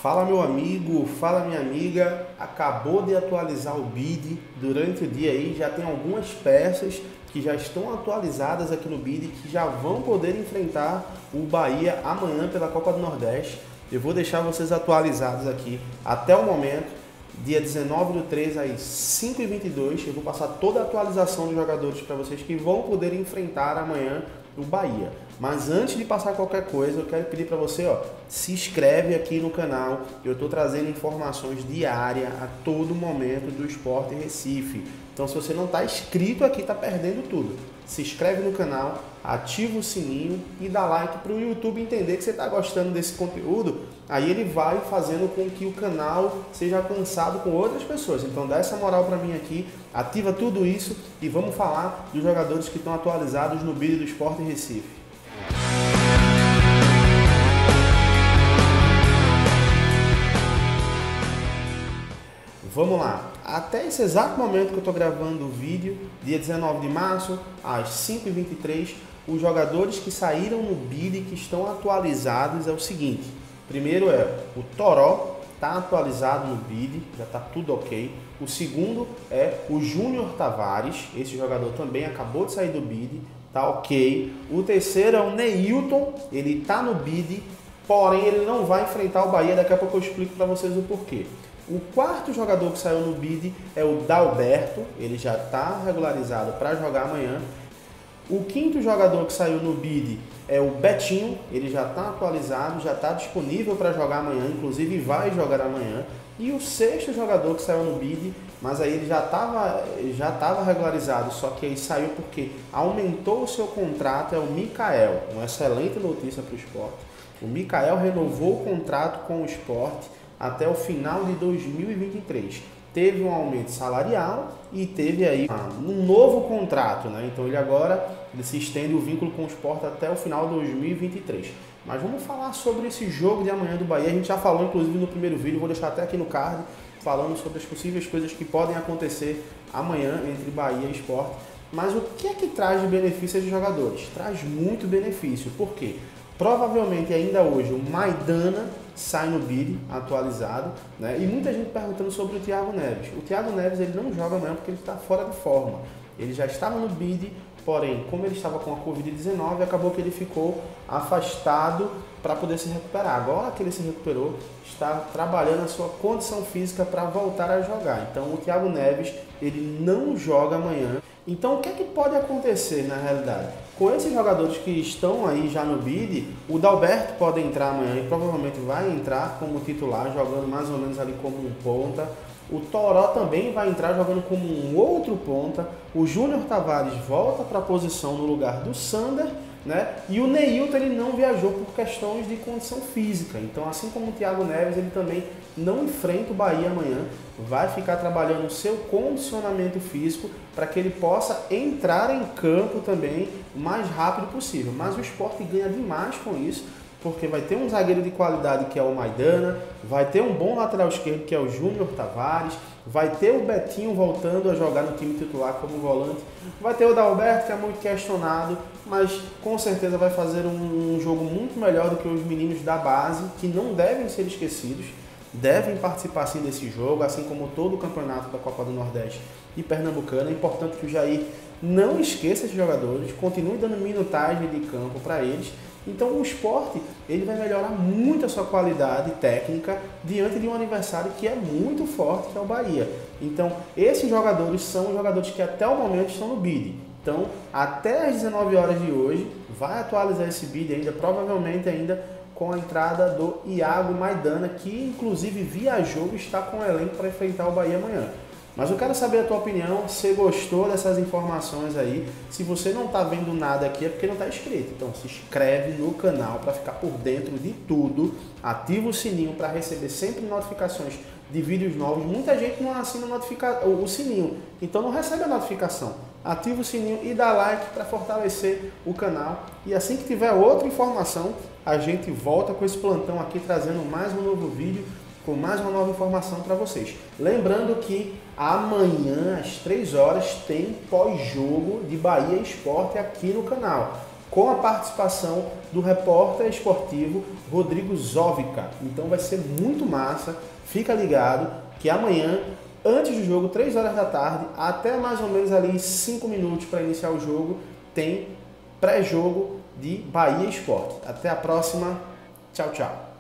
Fala meu amigo, fala minha amiga, acabou de atualizar o BID durante o dia aí, já tem algumas peças que já estão atualizadas aqui no BID que já vão poder enfrentar o Bahia amanhã pela Copa do Nordeste. Eu vou deixar vocês atualizados aqui até o momento, dia 19/3 às 5h22, eu vou passar toda a atualização dos jogadores para vocês que vão poder enfrentar amanhã o Bahia. Mas antes de passar qualquer coisa, eu quero pedir para você, se inscreve aqui no canal. Eu estou trazendo informações diárias a todo momento do Sport Recife. Então, se você não está inscrito aqui, está perdendo tudo. Se inscreve no canal, ativa o sininho e dá like para o YouTube entender que você está gostando desse conteúdo. Aí ele vai fazendo com que o canal seja alcançado com outras pessoas. Então dá essa moral para mim aqui, ativa tudo isso e vamos falar dos jogadores que estão atualizados no BID do Sport Recife. Vamos lá, até esse exato momento que eu estou gravando o vídeo, dia 19 de março, às 5h23, os jogadores que saíram no BID que estão atualizados é o seguinte. Primeiro é o Toró, está atualizado no BID, já está tudo ok. O segundo é o Júnior Tavares, esse jogador também acabou de sair do BID, está ok. O terceiro é o Neilton, ele está no BID, porém ele não vai enfrentar o Bahia, daqui a pouco eu explico para vocês o porquê. O quarto jogador que saiu no BID é o Dalberto, ele já está regularizado para jogar amanhã. O quinto jogador que saiu no BID é o Betinho, ele já está atualizado, já está disponível para jogar amanhã, inclusive vai jogar amanhã. E o sexto jogador que saiu no BID, mas aí ele já estava regularizado, só que aí saiu porque aumentou o seu contrato, é o Mikael. Uma excelente notícia para o Sport. O Mikael renovou o contrato com o Sport até o final de 2023. Teve um aumento salarial e teve aí um novo contrato, né? Então ele se estende o vínculo com o Sport até o final de 2023. Mas vamos falar sobre esse jogo de amanhã do Bahia. A gente já falou inclusive no primeiro vídeo, vou deixar até aqui no card, falando sobre as possíveis coisas que podem acontecer amanhã entre Bahia e Sport. Mas o que é que traz de benefício aos jogadores? Traz muito benefício. Por quê? Provavelmente ainda hoje o Maidana sai no BID atualizado, né? E muita gente perguntando sobre o Thiago Neves. O Thiago Neves ele não joga amanhã porque ele está fora de forma. Ele já estava no BID, porém, como ele estava com a Covid-19, acabou que ele ficou afastado para poder se recuperar. Agora que ele se recuperou, está trabalhando a sua condição física para voltar a jogar. Então o Thiago Neves ele não joga amanhã. Então o que é que pode acontecer na realidade? Com esses jogadores que estão aí já no BID, o Dalberto pode entrar amanhã e provavelmente vai entrar como titular, jogando mais ou menos ali como um ponta. O Toró também vai entrar jogando como um outro ponta. O Júnior Tavares volta para a posição no lugar do Sander, né? E o Neilton ele não viajou por questões de condição física. Então, assim como o Thiago Neves, ele também não enfrenta o Bahia amanhã. Vai ficar trabalhando o seu condicionamento físico para que ele possa entrar em campo também o mais rápido possível. Mas o Sport ganha demais com isso, porque vai ter um zagueiro de qualidade que é o Maidana, vai ter um bom lateral esquerdo que é o Júnior Tavares, vai ter o Betinho voltando a jogar no time titular como volante, vai ter o Dalberto que é muito questionado, mas com certeza vai fazer um jogo muito melhor do que os meninos da base, que não devem ser esquecidos, devem participar sim desse jogo, assim como todo o campeonato da Copa do Nordeste e Pernambucana. É importante que o Jair não esqueça esses jogadores, continue dando minutagem de campo para eles. Então o Sport ele vai melhorar muito a sua qualidade técnica diante de um adversário que é muito forte, que é o Bahia. Então esses jogadores são os jogadores que até o momento estão no BID. Então até às 19 horas de hoje vai atualizar esse BID ainda, provavelmente ainda com a entrada do Iago Maidana, que inclusive viajou e está com o elenco para enfrentar o Bahia amanhã. Mas eu quero saber a tua opinião, se gostou dessas informações aí. Se você não está vendo nada aqui é porque não está inscrito. Então se inscreve no canal para ficar por dentro de tudo. Ativa o sininho para receber sempre notificações de vídeos novos. Muita gente não assina o sininho, então não recebe a notificação. Ativa o sininho e dá like para fortalecer o canal. E assim que tiver outra informação, a gente volta com esse plantão aqui trazendo mais um novo vídeo, com mais uma nova informação para vocês. Lembrando que amanhã, às 3 horas, tem pós-jogo de Bahia e Sport aqui no canal. com a participação do repórter esportivo Rodrigo Zovica. Então vai ser muito massa, fica ligado que amanhã, antes do jogo, 3 horas da tarde, até mais ou menos ali 5 minutos para iniciar o jogo, tem pré-jogo de Bahia Esporte. Até a próxima, tchau, tchau.